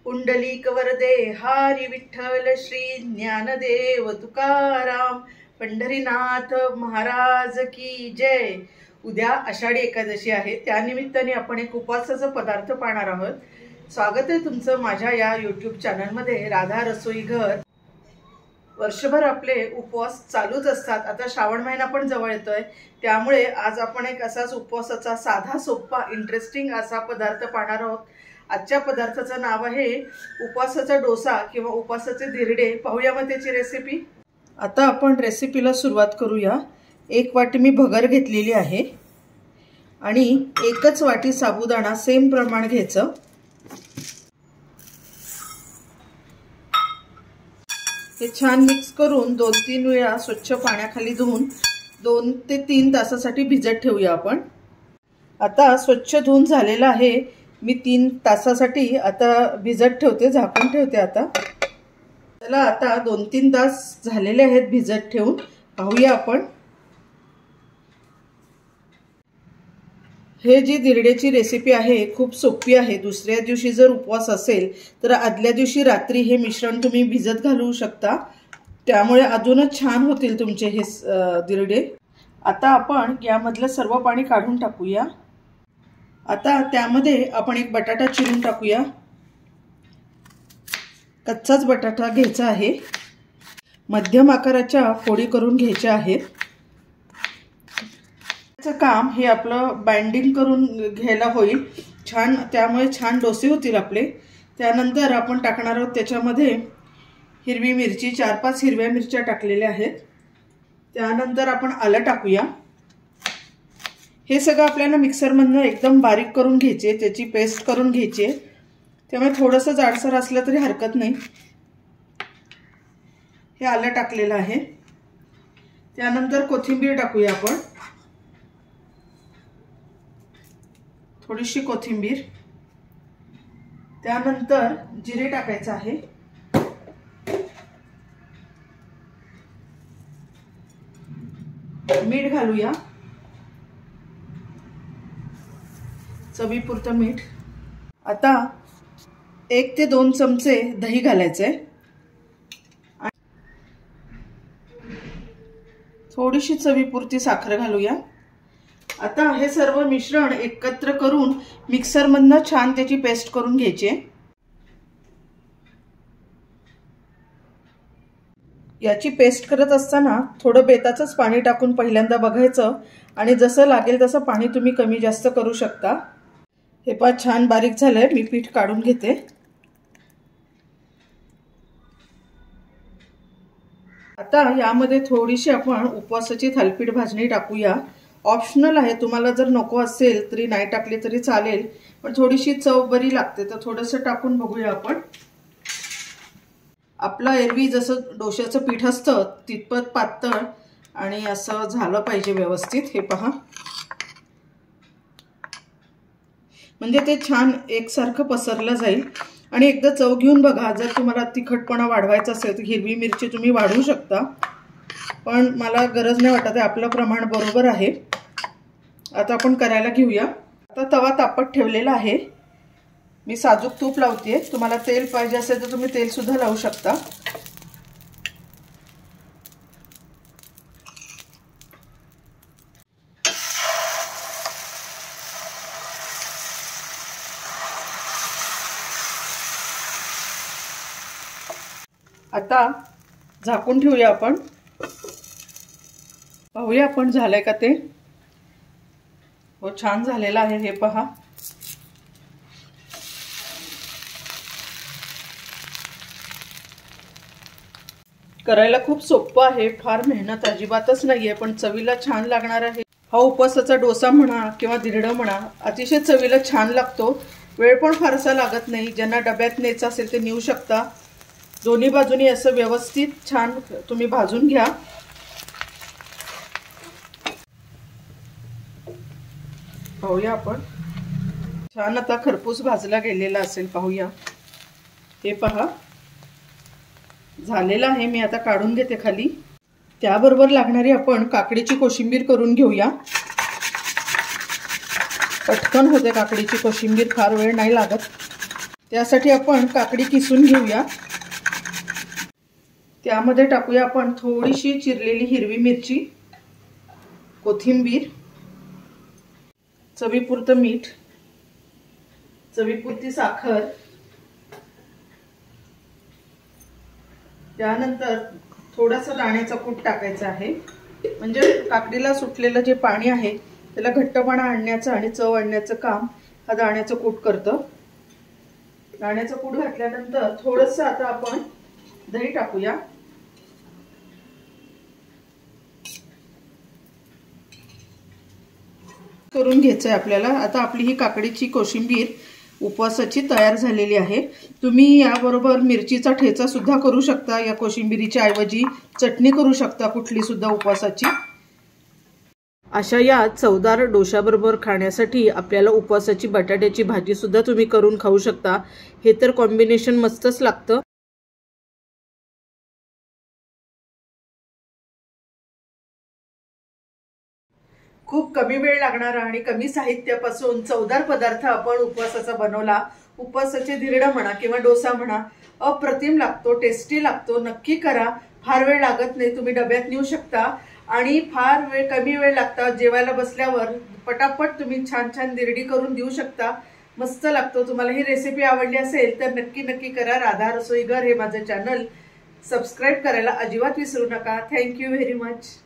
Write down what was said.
पुंडलिक वरदे हरी विठ्ठल श्री ज्ञानदेव तुकाराम पंढरीनाथ महाराज की जय। उद्या आषाढी एकादशी आहे, त्यानिमित्ताने आपण एक उपवासाचा पदार्थ पाहणार आहोत। स्वागत आहे तुमचं माझ्या या YouTube चॅनलमध्ये राधा रसोई घर। वर्षभर आपले उपवास चालूच असतात। आता श्रावण महिना पण जवळ येतोय, त्यामुळे आज आपण एक असाच उपवासाचा साधा सोपा इंटरेस्टिंग असा पदार्थ पाहणार आहोत। आजच्या पदार्थाचं नाव आहे उपवासाचा डोसा किंवा उपवासाचे धिरडे। पाहूया मग त्याची रेसिपी। आता आपण रेसिपीला सुरुवात करूया। एक वाटी मी भगर घेतलेली आहे आणि एकच वाटी साबुदाणा सेम प्रमाण घ्यायचं। हे छान मिक्स करून 2-3 वेळा स्वच्छ पाण्याखाली धुवून 2 ते 3 तासासाठी भिजत ठेवूया आपण। आता स्वच्छ धुवून झालेला आहे, मी 3 तासासाठी आता भिजत ठेवते, झाकून ठेवते। आता चला, आता 2-3 तास झालेले आहेत भिजत ठेवून। पाहूया आपण हे जी धिरड्याची रेसिपी आहे खूप सोपी आहे। दुसऱ्या दिवशी जर उपवास असेल तर आदल्या दिवशी रात्री हे मिश्रण तुम्ही भिजत घालू शकता, त्यामुळे अजूनच छान होतील तुमचे हे धिरडे। आता आपण यामधलं सर्व पाणी काढून टाकूया। आता त्यामध्ये आपण एक बटाटा चिरून टाकूया। कच्चाच बटाटा घ्यायचा आहे, मध्यम आकाराच्या फोडी करून घ्यायच्या आहेत। काम हे आपलं बाइंडिंग करून घ्यायला होईल छान, त्यामुळे छान डोसे होतील आपले। त्यानंतर आपण टाकणार आहोत त्याच्यामध्ये हिरवी मिरची, 4-5 हिरव्या मिरच्या टाकलेल्या आहेत। त्यानंतर आपण आलं टाकूया। हे सगळं आपल्याला मिक्सरमधून एकदम बारीक करून घ्यायचे, त्याची पेस्ट करून घ्यायची। त्यामुळे थोडंसं जाडसर असलं तरी हरकत नाही। हे आलं टाकलेलं आहे। त्यानंतर कोथिंबीर टाकूया आपण, थोडीशी कोथिंबीर। त्यानंतर जिरे टाकायचं आहे। मीठ घालूया, चवीपुरतं मीठ। आता 1 ते 2 चमचे दही घालायचे, थोडीशी चवीपुरती साखर घालूया। आता हे सर्व मिश्रण एकत्र करून मिक्सरमधून छान त्याची पेस्ट करून घ्यायची। याची पेस्ट करत असताना थोडं बेताचंच पाणी टाकून पहिल्यांदा बघायचं आणि जसं लागेल तसं पाणी तुम्ही कमी जास्त करू शकता। हे पहा छान बारीक झालंय, मी पीठ काढून घेते। आता यामध्ये थोडीशी आपण उपवासाची थालीपीठ भाजणी टाकूया। ऑप्शनल आहे, तुम्हाला जर नको असेल तरी नाही टाकली तरी चालेल, पण थोडीशी चव बरी लागते, तर थोडंसं टाकून बघूया आपण। आपलं एरवी जसं डोश्याचं पीठ असतं तितपत पातळ आणि असं झालं पाहिजे व्यवस्थित। हे पहा, म्हणजे ते छान एकसारखं पसरलं जाईल। आणि एकदा चव घेऊन बघा, जर तुम्हाला तिखटपणा वाढवायचा असेल तर हिरवी मिरची तुम्ही वाढवू शकता, पण मला गरज नाही वाटत आहे, आपलं प्रमाण बरोबर आहे। आता आपण करायला घेऊया। आता तवा तापत ठेवलेला आहे, मी साजूक तूप लावते। तुम्हाला तेल पाहिजे असेल तर तुम्ही तेल सुद्धा लावू शकता। आता झाकून ठेवूया आपण, पाहूया आपण झालंय का ते। हो, छान झालेला आहे। हे पहा, करायला खूप सोपं आहे, फार मेहनत अजिबातच नाहीये, पण चवीला छान लागणार आहे। हा उपवासाचा डोसा म्हणा किंवा धिरडं म्हणा, अतिशय चवीला छान लागतो। वेळ पण फारसा लागत नाही, ज्यांना डब्यात न्यायचं असेल ते नेऊ शकता। दोन्ही बाजूनी असं व्यवस्थित छान तुम्ही भाजून घ्या। पाहूया आपण, छान आता खरपूस भाजला गेलेला असेल, पाहूया। हे पहा झालेला आहे, मी आता काढून घेते खाली। त्याबरोबर लागणारी आपण काकडीची कोशिंबीर करून घेऊया। पटकन होते काकडीची कोशिंबीर, फार वेळ नाही लागत। त्यासाठी आपण काकडी किसून घेऊया। त्यामध्ये टाकूया आपण थोडीशी चिरलेली हिरवी मिरची, कोथिंबीर, चवीपुरतं मीठ, चवीपुरती साखर, त्यानंतर थोडासा दाण्याचा कूट टाकायचा आहे। म्हणजे काकडीला सुटलेलं जे पाणी आहे त्याला घट्टपणा आणण्याचं आणि चव आणण्याचं काम हा दाण्याचं कूट करतं। दाण्याचं कूट घातल्यानंतर थोडंसं आता आपण दही टाकूया। करून घ्यायचं आहे आपल्याला। आता आपली ही काकडीची कोशिंबीर उपवासाची तयार झालेली आहे। तुम्ही याबरोबर मिरचीचा ठेचा सुद्धा करू शकता। या कोशिंबीरीच्या ऐवजी चटणी करू शकता कुठली सुद्धा उपवासाची। अशा या चवदार डोशाबरोबर खाण्यासाठी आपल्याला उपवासाची बटाट्याची भाजी सुद्धा तुम्ही करून खाऊ शकता। हे तर कॉम्बिनेशन मस्तच लागतं। खूप कमी वेळ लागणारा आणि कमी साहित्यापासून चवदार पदार्थ आपण उपवासाचा बनवला। उपवासाचे धिरडं म्हणा किंवा डोसा म्हणा, अप्रतिम लागतो, टेस्टी लागतो। नक्की करा, फार वेळ लागत नाही, तुम्ही डब्यात नेऊ शकता आणि कमी वेळ लागता। जेवायला बसल्यावर पटापट तुम्ही छान छान धिरडी करून देऊ शकता, मस्त लागतो। तुम्हाला ही रेसिपी आवडली असेल तर नक्की करा। राधा रसोईघर हे माझं चॅनल सबस्क्राईब करायला अजिबात विसरू नका। Thank you very much.